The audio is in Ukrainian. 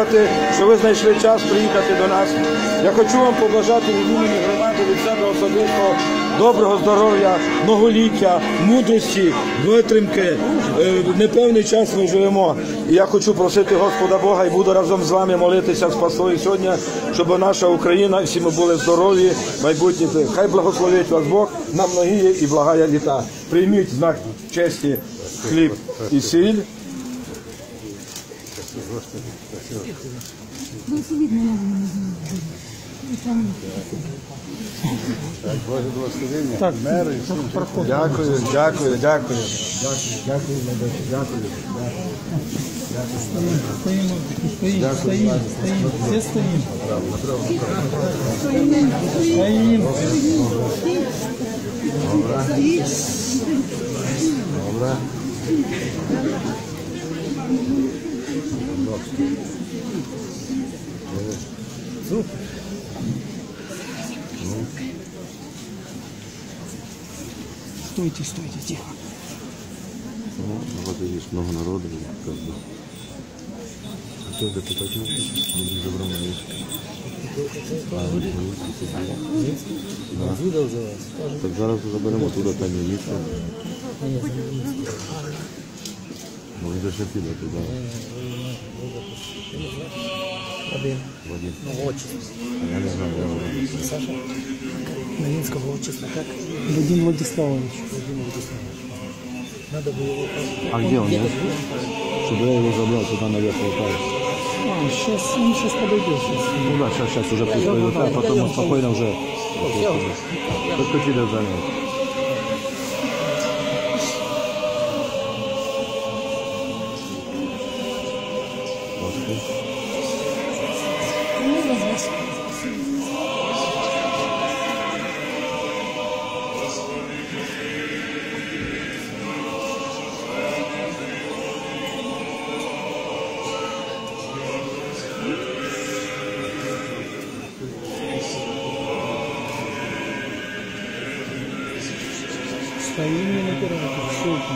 подякувати, що ви знайшли час приїхати до нас. Я хочу вам побажати від імені громади, від себе особисто доброго здоров'я, многоліття, мудрості, витримки. Непевний час ми живемо. І я хочу просити Господа Бога і буду разом з вами молитися в спасові сьогодні, щоб наша Україна, всі ми були здорові, майбутні. Хай благословить вас Бог на многії і благая літа. Прийміть знак честі хліб і сіль. Боже благословення. Так, Дякую, дякую, дякую. Дякую. Стоим. Все стоим. Стоим. Добре. Стойте, тихо. Вот видишь, много народу, как бы. А кто это такой? Будем добром на месте. Да. Так зараз заберемо туди та міліцію. Ну, він же ще піде туди. Один. Вадим. Ну, отчество. Я не знаю, де вони. Саша? Новинского отчества как? Вадим Владиславович. Надо бы его... А где он? Чтобы я его забрал туда наверх Алтая. Он сейчас подойдет. Ну да, сейчас уже пусть пойдет, а потом он спокойно уже... Только тебя занял. Стоим не набирайте, ссылки.